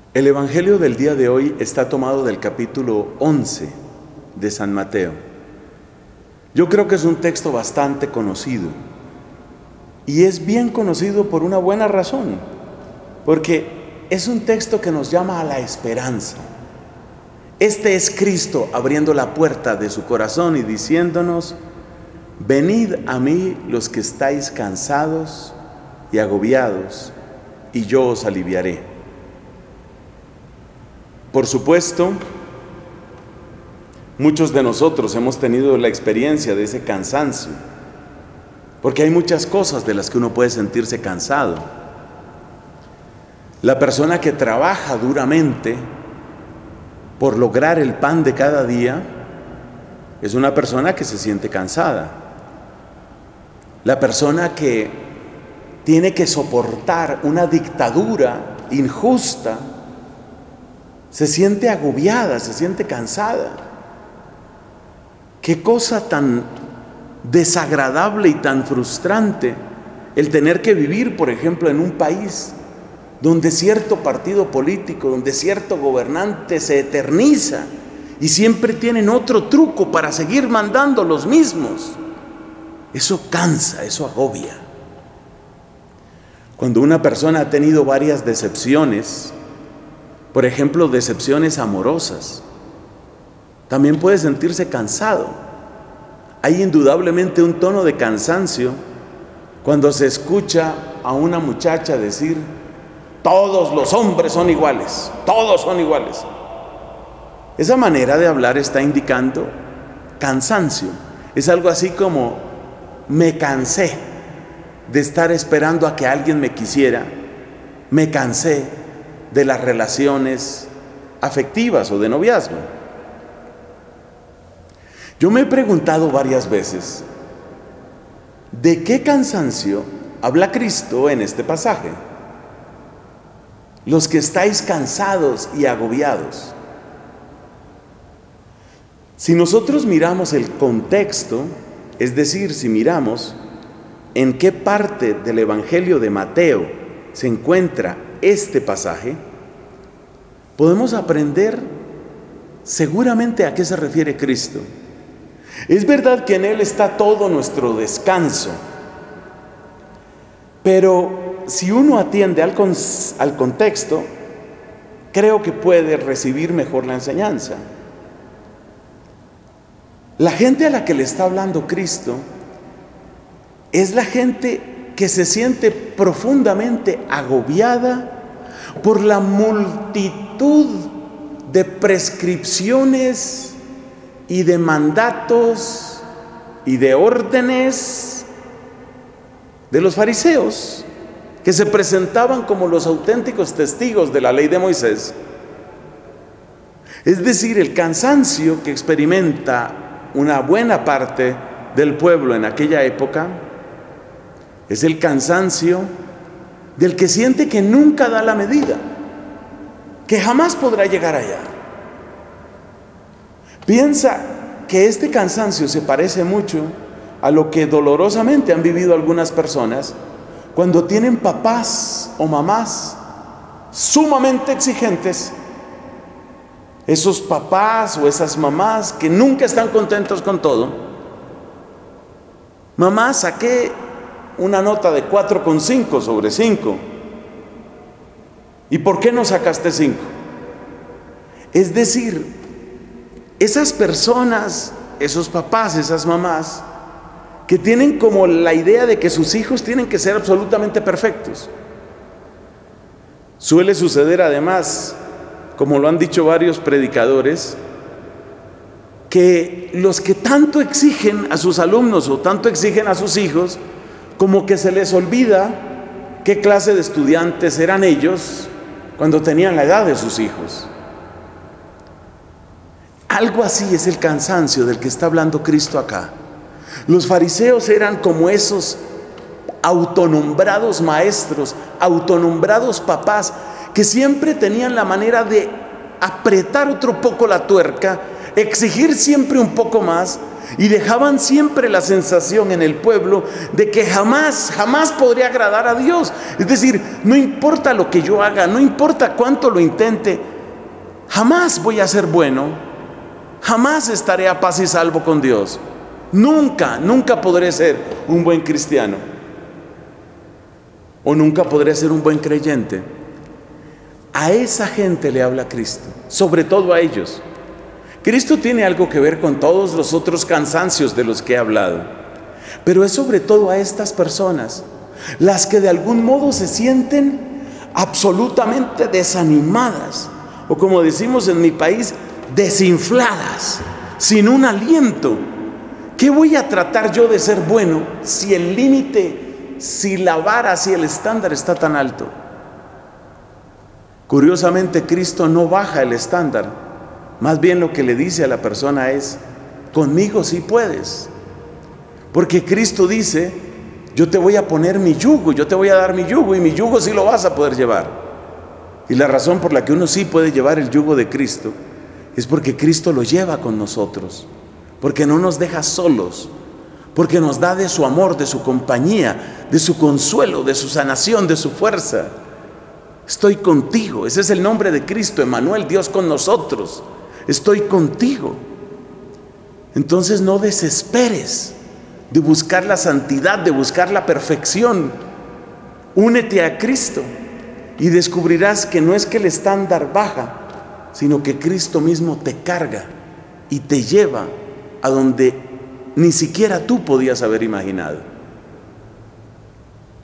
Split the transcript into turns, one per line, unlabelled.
El Evangelio del día de hoy está tomado del capítulo 11 de San Mateo. Yo creo que es un texto bastante conocido y es bien conocido por una buena razón, porque es un texto que nos llama a la esperanza. Este es Cristo abriendo la puerta de su corazón y diciéndonos: venid a mí los que estáis cansados y agobiados, y yo os aliviaré. Por supuesto, muchos de nosotros hemos tenido la experiencia de ese cansancio, porque hay muchas cosas de las que uno puede sentirse cansado. La persona que trabaja duramente por lograr el pan de cada día es una persona que se siente cansada. La persona que tiene que soportar una dictadura injusta se siente agobiada, se siente cansada. Qué cosa tan desagradable y tan frustrante el tener que vivir, por ejemplo, en un país donde cierto partido político, donde cierto gobernante se eterniza y siempre tienen otro truco para seguir mandando los mismos. Eso cansa, eso agobia. Cuando una persona ha tenido varias decepciones, por ejemplo, decepciones amorosas, también puede sentirse cansado. Hay indudablemente un tono de cansancio cuando se escucha a una muchacha decir: todos los hombres son iguales, todos son iguales. Esa manera de hablar está indicando cansancio. Es algo así como: me cansé de estar esperando a que alguien me quisiera, me cansé de las relaciones afectivas o de noviazgo. Yo me he preguntado varias veces, ¿de qué cansancio habla Cristo en este pasaje? Los que estáis cansados y agobiados. Si nosotros miramos el contexto, es decir, si miramos en qué parte del Evangelio de Mateo se encuentra este pasaje, podemos aprender seguramente a qué se refiere Cristo. Es verdad que en Él está todo nuestro descanso, pero si uno atiende al contexto, creo que puede recibir mejor la enseñanza. La gente a la que le está hablando Cristo es la gente que se siente profundamente agobiada por la multitud de prescripciones y de mandatos y de órdenes de los fariseos, que se presentaban como los auténticos testigos de la ley de Moisés. Es decir, el cansancio que experimenta una buena parte del pueblo en aquella época es el cansancio del que siente que nunca da la medida, que jamás podrá llegar allá. Piensa que este cansancio se parece mucho a lo que dolorosamente han vivido algunas personas cuando tienen papás o mamás sumamente exigentes. Esos papás o esas mamás que nunca están contentos con todo. Mamá, saqué una nota de 4,5 sobre 5. ¿Y por qué no sacaste 5? Es decir, esas personas, esos papás, esas mamás, que tienen como la idea de que sus hijos tienen que ser absolutamente perfectos. Suele suceder además, como lo han dicho varios predicadores, que los que tanto exigen a sus alumnos o tanto exigen a sus hijos, como que se les olvida qué clase de estudiantes eran ellos cuando tenían la edad de sus hijos. Algo así es el cansancio del que está hablando Cristo acá. Los fariseos eran como esos autonombrados maestros, autonombrados papás, que siempre tenían la manera de apretar otro poco la tuerca, exigir siempre un poco más, y dejaban siempre la sensación en el pueblo de que jamás podría agradar a Dios. Es decir, no importa lo que yo haga, no importa cuánto lo intente, jamás voy a ser bueno, jamás estaré a paz y salvo con Dios. Nunca podré ser un buen cristiano, o nunca podré ser un buen creyente. A esa gente le habla Cristo, sobre todo a ellos. Cristo tiene algo que ver con todos los otros cansancios de los que he hablado, pero es sobre todo a estas personas, las que de algún modo se sienten absolutamente desanimadas, o como decimos en mi país, desinfladas, sin un aliento. ¿Qué voy a tratar yo de ser bueno si el límite, si la vara, si el estándar está tan alto? Curiosamente, Cristo no baja el estándar. Más bien lo que le dice a la persona es: conmigo sí puedes. Porque Cristo dice: yo te voy a poner mi yugo, yo te voy a dar mi yugo, y mi yugo sí lo vas a poder llevar. Y la razón por la que uno sí puede llevar el yugo de Cristo es porque Cristo lo lleva con nosotros, porque no nos deja solos, porque nos da de su amor, de su compañía, de su consuelo, de su sanación, de su fuerza. Estoy contigo. Ese es el nombre de Cristo, Emmanuel, Dios con nosotros. Estoy contigo. Entonces no desesperes de buscar la santidad, de buscar la perfección. Únete a Cristo y descubrirás que no es que el estándar baja, sino que Cristo mismo te carga y te lleva a donde ni siquiera tú podías haber imaginado.